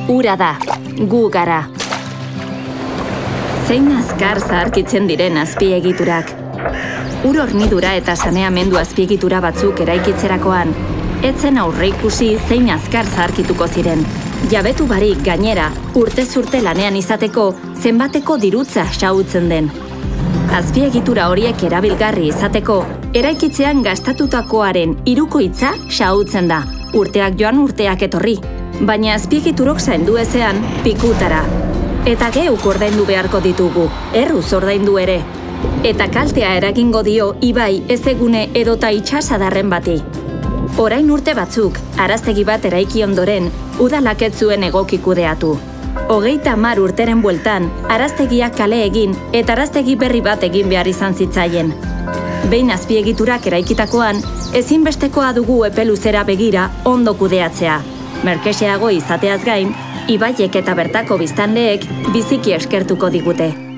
ura da, gu gara. Zein azkar zaharkitzen diren azpiegiturak. Ur hornidura eta saneamendu azpiegitura batzuk eraikitzerakoan, etzen aurreikusi zein azkar zaharkituko ziren. Jabetu barik gainera, urtez urte lanean izateko zenbateko dirutza xahutzen den. Azpiegitura horiek erabilgarri izateko, eraikitzean gastatutakoaren hirukoitza xahutzen da, urteak joan urteak etorri. Baina azpiegiturok zaindu ezean, pikutara. Eta geuk ordaindu beharko ditugu, erruz ordaindu ere. Eta kaltea eragingo dio ibai ezegune edota itsasadarren bati. Orain urte batzuk, araztegi bat eraiki ondoren, udalak ez zuen egoki kudeatu. 30 urteren bueltan, araztegiak kale egin eta araztegi berri bat egin behar izan zitzaien. Behin azpiegiturak eraikitakoan, ezinbestekoa dugu epe luzera begira ondo kudeatzea. Merkexeago izateaz gain, ibaiek eta bertako biztanleek biziki eskertuko digute.